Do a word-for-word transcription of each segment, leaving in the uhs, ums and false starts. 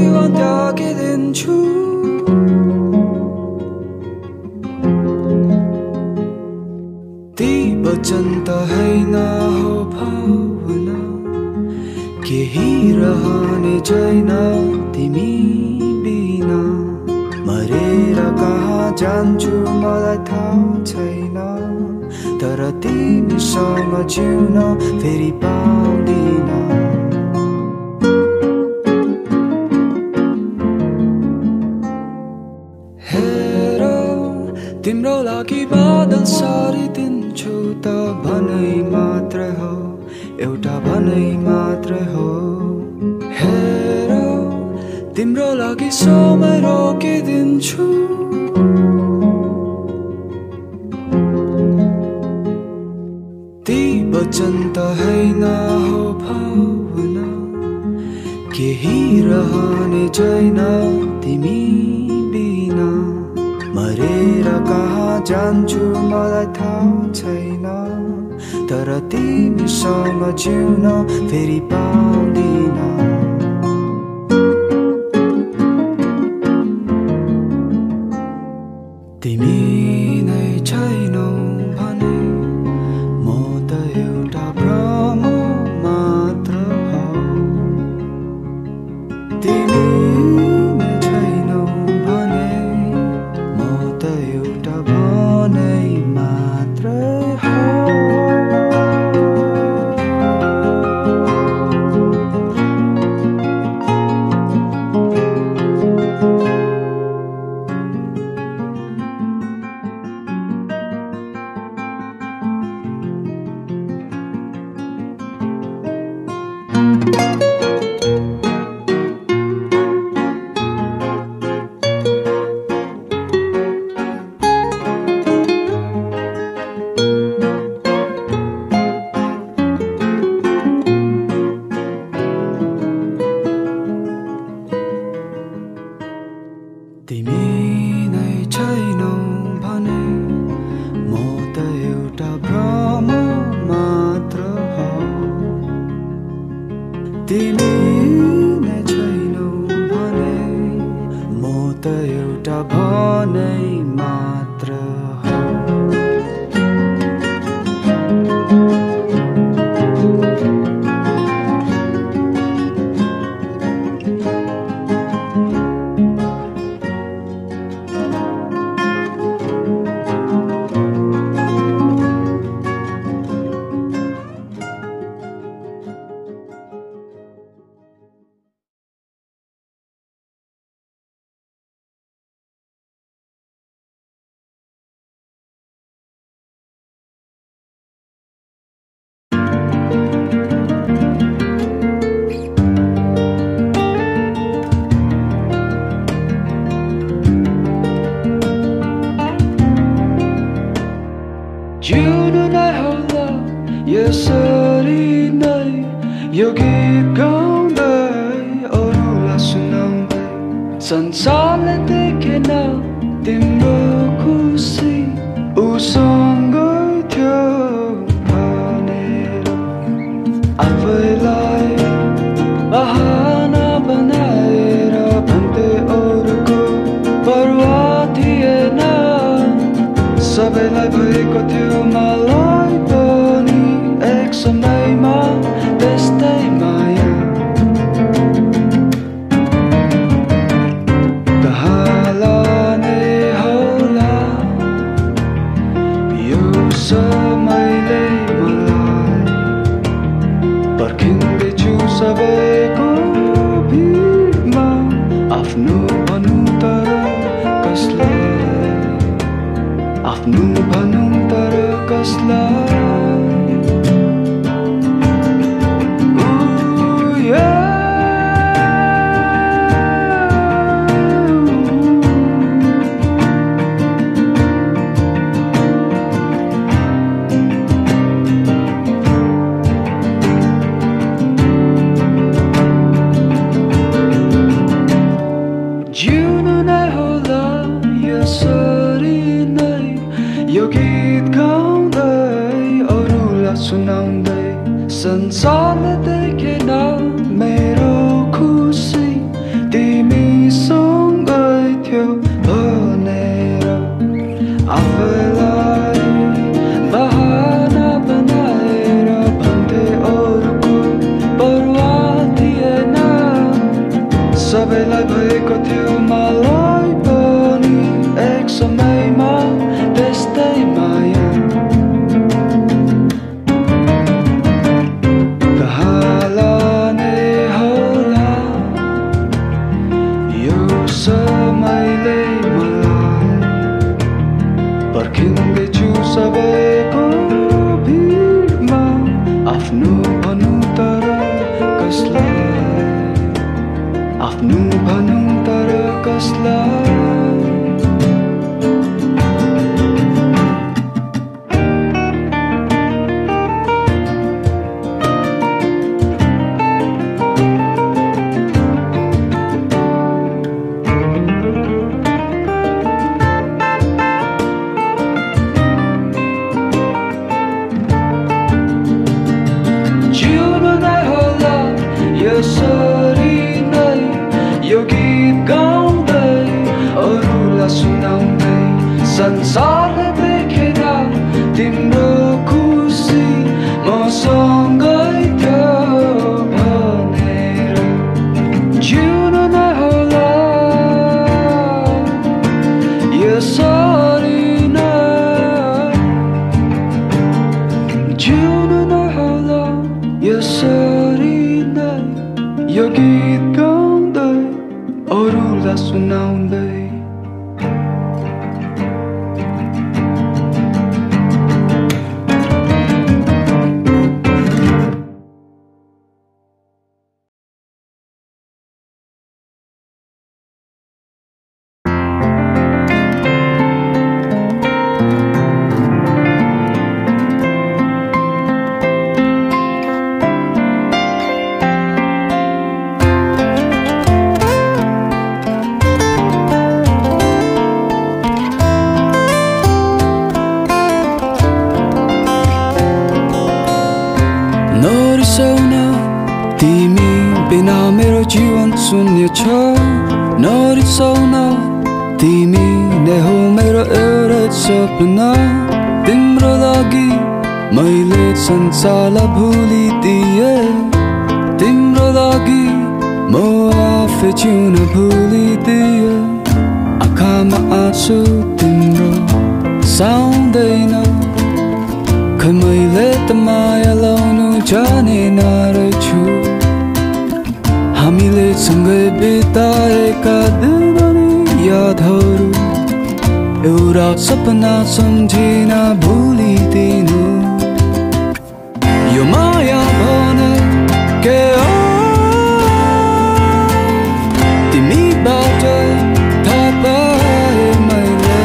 जीवन त्यागिदिन्छु ती वचन त हैन हो भावना केही रहने छैन तिमी बिना मरेर कहाँ जान्छु मलाई थाहा छैन तर तिमीसँग जिउन फेरि पाउँदिन हेर तिम्रो लागि बादल सारिदिन्छु त भनै मात्र हो एउटा भनै मात्र हो हेर तिम्रो लागि समय रोकिदिन्छु ती वचन त हैन हो भावना केही रहने छैन तिमी बिना मरेर कहाँ जान्छु मलाई थाहा छैन तर तिमीसँग जिउन फेरि पाउँदिन तिमी नै छैनौ भने म त एउटा भ्रम मात्र हो तिमी नै छैनौ भने म त एउटा भनै मात्र हो तिमी नै छैनौ भने म त एउटा भ्रम मात्र हो तिमी नै छैनौ भने म त एउटा भनै मात्र हो जिउनु नै होला यसरी नै यो गीत गाउँदै अरूलाई सुनाउँदै संसारले देखेन तिम्रो खुसी उसँगै थियो भनेर आफैलाई बहाना बनाएर भन्थे अरूको परवाह थिएन सबैलाई भएको थियो मलाई पनि एक समयमा त्यस्तै माया कहाँ लाने होला यो समयले मलाई पर्खिँदैछु सबैको भिडमा आफ्नो भनौँ तर कसलाई आफ्नो भनौँ तर कसलाई जिउनु नै होला यसरी नै यो गीत गाउँदै अरूलाई सुनाउँदै संसारले देखेन मेरो खुसी तिमी कसलाई आफ्नो भनौँ तर कसलाई यसरी नै यो गीत गाउँदै अरूलाई सुनाउँदै संसारले देखेर तिम्रो खुसी मसँगै थियो भनेर जिउनु नै होला यसरी नै जिउनु नै होला यसरी यो गीत गाउँदै अरूलाई सुनाउँदै तिमी बिना मेरो जीवन शून्य छ नरिसाउन तिमी नै हो मेरो एउटा सपना तिम्रो लागि मैले संसारलाई भुलिदिए तिम्रो लागि म आफै जिउन भुलिदिए आँखामा आँसु तिम्रो साउँदैन खै मैले त माया लाउनु जानेन रहेछु हामीले सँगै बिताएका दिन यादहरू एउटा सपना सम्झिन भुलिदिनु यो माया भने के हो तिमीबाट थाहा पाएँ मैले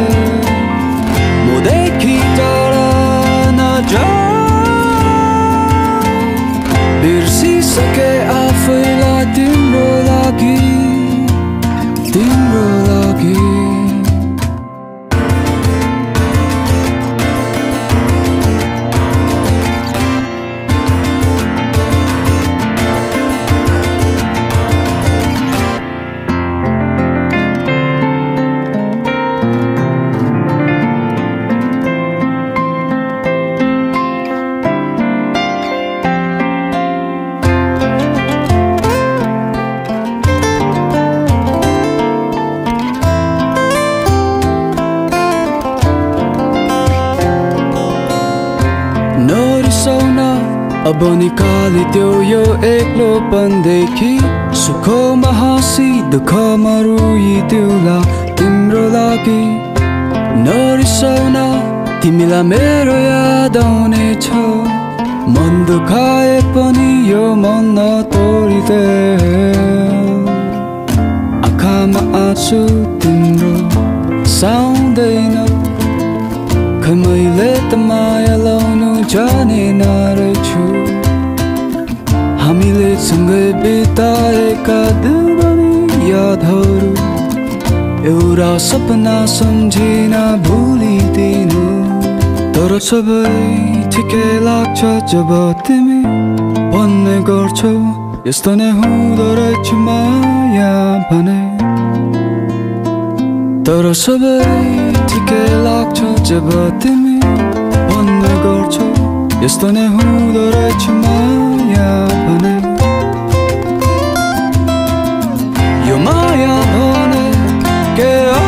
मदेखि टाढा नजा बिर्सिसके आफैलाई तिम्रो लागि तिम्रो लागि अब निकालिदेऊ यो एक्लोपनदेखि सुखमा हाँसी दुःखमा रोइदेऊला तिम्रो लागि नरिसाउन तिमीलाई मेरो याद आउनेछ मन दुखाए पनि यो मन नतोडिदेऊ आँखामा आँसु तिम्रो साउँदैन खै मैले त माया लाउनु जानेन रहेछु हामीले सँगै बिताएका दिन यादहरू एउटा सपना सम्झिन भुलिदिनु तर सबै ठिकै लाग्छ जब तिमी भन्ने गर्छौ यस्तो नै हुँदो रहेछ माया भने तर सबै ठिकै लाग्छ जब तिमी भन्ने गर्छौ यस्तो नै हुँदो रहेछ माया भने यो माया भने के हो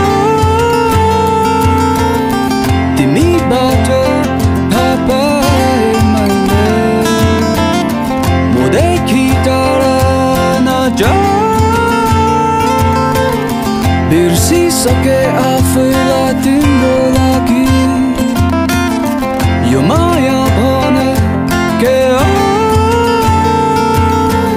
तिमीबाट थाहा पाएँ मैले मदेखि टाढा नजा बिर्सिसके आफैलाई तिम्रो लागि यो माया भने के हो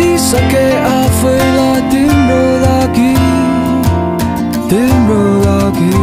सके आफैलाई तिम्रो लागि तिम्रो लागि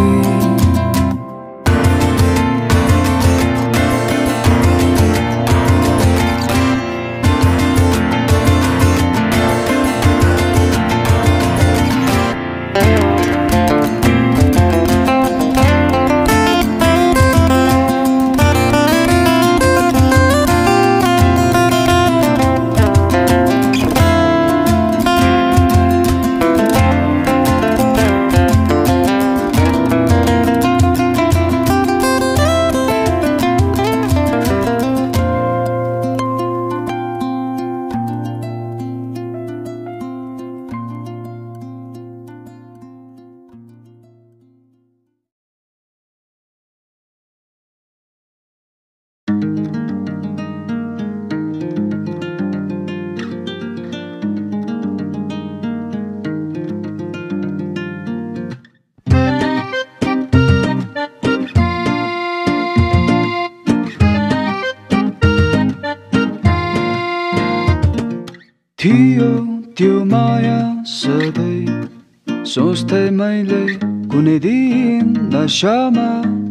थियो त्यो माया सधैँ सोच्थे मैले कुनै दिन नशामा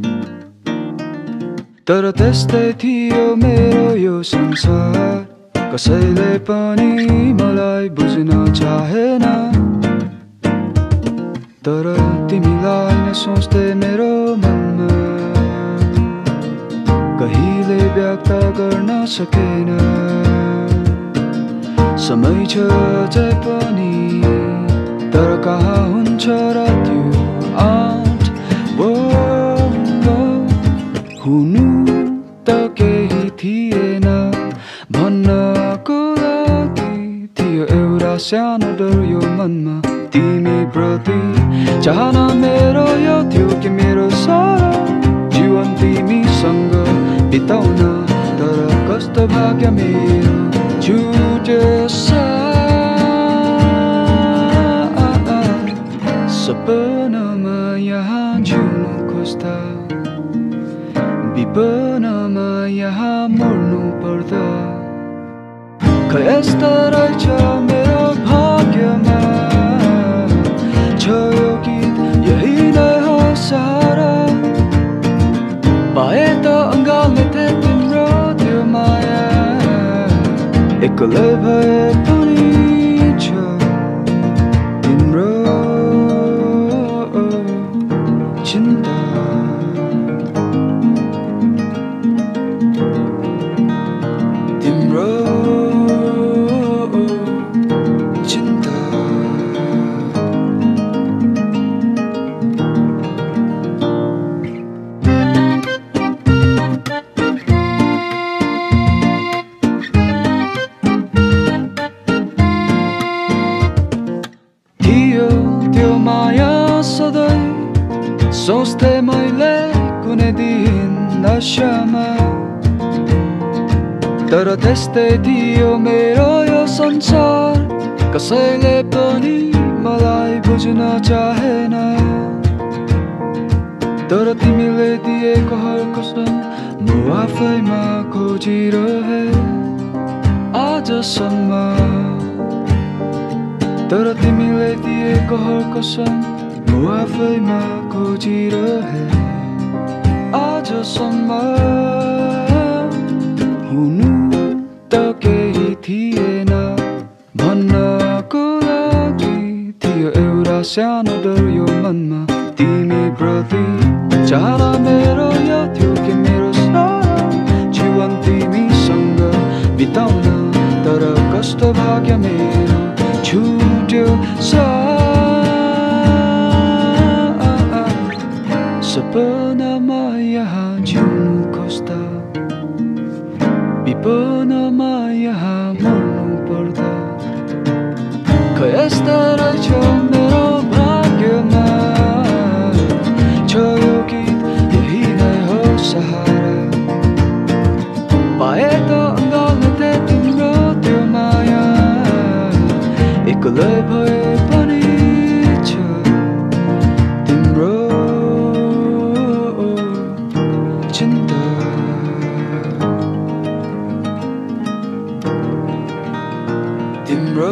तर त्यस्तै थियो मेरो यो संसार कसैले पनि मलाई बुझ्न चाहेन तर तिमीलाई नै सोच्दै मेरो मनमा कहिले व्यक्त गर्न सकेन समय छ जै पनि तर कहाँ हुन्छ र त्यो आँट वो हुनु त केही थिएन भन्नको लागि थियो एउटा सानो डर यो मनमा तिमी प्रति चाहना मेरो यो थियो कि मेरो सारा जीवन तिमीसँग बिताउन तर कस्तो भाग्य मेरो छुट्यो सपनामा यहाँ जिउनु खोज्दा विपनामा यहाँ मर्नु पर्दा खै यस्तो रहेछ मेरो भाग्यमा छ यो गीत यही नै हो सहारा पाए त अङ्गाल्ने तिम्रो त्यो माया एक्लै भए पनि छ तिम्रो चिन्ता तिम्रो चिन्ता त्यो माया सधैँ सोच्थे मैले कुनै दिन नशामा तर त्यस्तै थियो मेरो यो संसार कसैले पनि मलाई बुझ्न चाहेन तर तिमीले दिएको हर कसम म आफैमा खोजिरहे आजसम्म तर तिमीले दिएको हर कसम म आफैमा खोजिरहे आजसम्म हुनु त केही थिएन भन्नको लागि थियो एउटा सानो डर यो मनमा तिमी प्रति चाहना मेरो यो थियो कि मेरो सारा जीवन तिमीसँग बिताउन तर कस्तो भाग्य मेरो छुट्यो सपनामा यहाँ जिउनु खोज्दा विपनामा यहाँ मर्नु पर्दा खै यस्तो रहेछ मेरो भाग्यमा छ यो गीत यही नै हो सहारा पाए त अङ्गाल्ने तिम्रो त्यो माया एक्लै भए पनि छ तिम्रो चिन्ता तिम्रो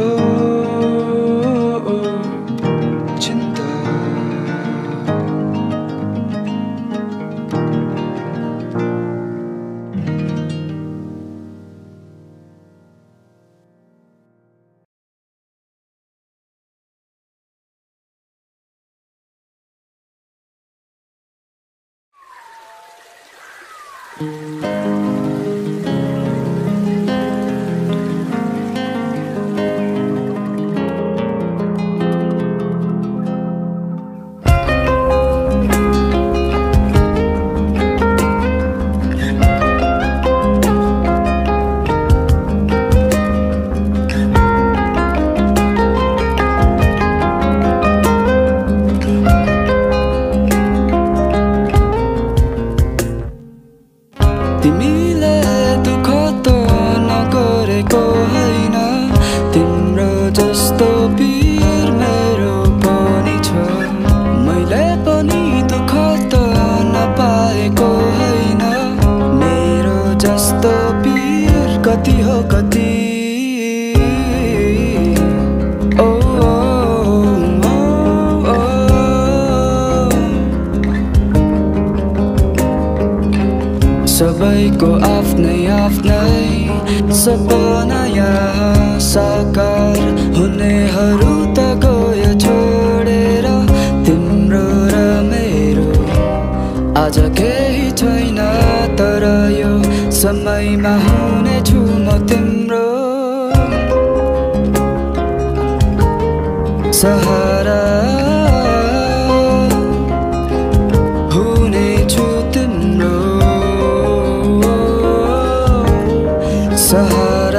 तिमीले दुःख त नगरेको होइन तिम्रो जस्तो पीर मेरो पनि छ मैले पनि दुःख त नपाएको होइन मेरो जस्तो पीर कति हो कति ओ सबैको आफ्नै आफ्नै सपना यहाँ साकार हुनेहरू त गयो छोडेर तिम्रो र मेरो आज केही छैन तर यो समयमा हुनेछु म तिम्रो सहारा हुनेछु तिम्रो सहारा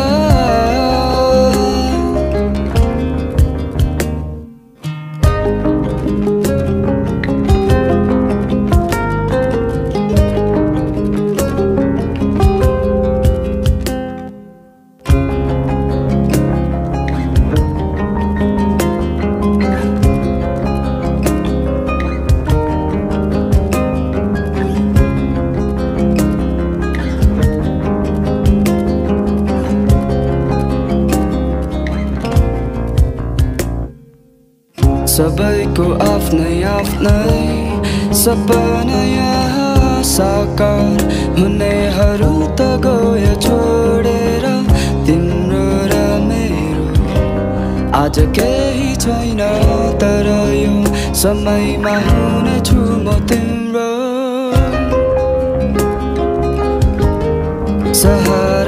सबैको आफ्नै आफ्नै सपना यहाँ साकार हुनेहरू त गयो छोडेर तिम्रो र मेरो आज केही छैन तर यो समयमा हुनेछु म तिम्रो सहारा